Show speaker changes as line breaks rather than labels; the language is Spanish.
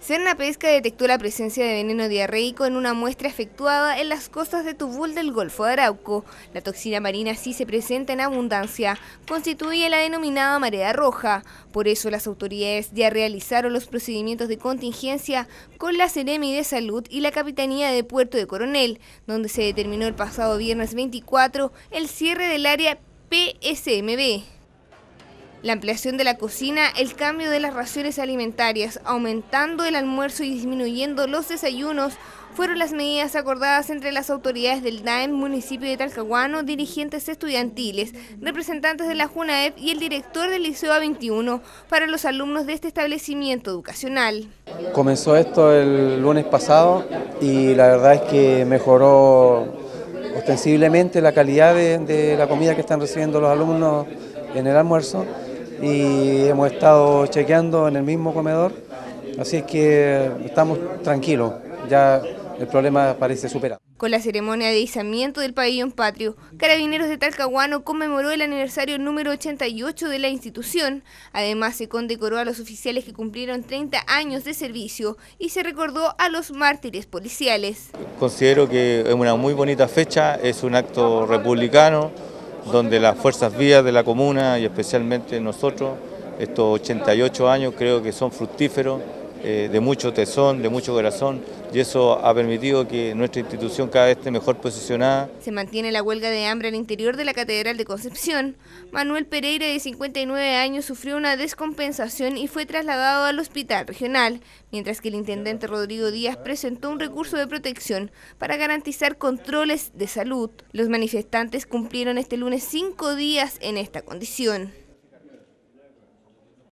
Cernapesca detectó la presencia de veneno diarreico en una muestra efectuada en las costas de Tubul del Golfo de Arauco. La toxina marina sí se presenta en abundancia, constituye la denominada marea roja. Por eso las autoridades ya realizaron los procedimientos de contingencia con la Seremi de Salud y la Capitanía de Puerto de Coronel, donde se determinó el pasado viernes 24 el cierre del área PSMB. La ampliación de la cocina, el cambio de las raciones alimentarias, aumentando el almuerzo y disminuyendo los desayunos, fueron las medidas acordadas entre las autoridades del DAEM, municipio de Talcahuano, dirigentes estudiantiles, representantes de la JUNAEP y el director del Liceo A21 para los alumnos de este establecimiento educacional.
Comenzó esto el lunes pasado y la verdad es que mejoró ostensiblemente la calidad de la comida que están recibiendo los alumnos en el almuerzo, y hemos estado chequeando en el mismo comedor, así es que estamos tranquilos, ya el problema parece superado.
Con la ceremonia de izamiento del pabellón patrio, Carabineros de Talcahuano conmemoró el aniversario número 88 de la institución. Además, se condecoró a los oficiales que cumplieron 30 años de servicio y se recordó a los mártires policiales.
Considero que es una muy bonita fecha, es un acto republicano, donde las fuerzas vivas de la comuna y especialmente nosotros, estos 88 años creo que son fructíferos, de mucho tesón, de mucho corazón, y eso ha permitido que nuestra institución cada vez esté mejor posicionada.
Se mantiene la huelga de hambre al interior de la Catedral de Concepción. Manuel Pereira, de 59 años, sufrió una descompensación y fue trasladado al hospital regional, mientras que el intendente Rodrigo Díaz presentó un recurso de protección para garantizar controles de salud. Los manifestantes cumplieron este lunes 5 días en esta condición.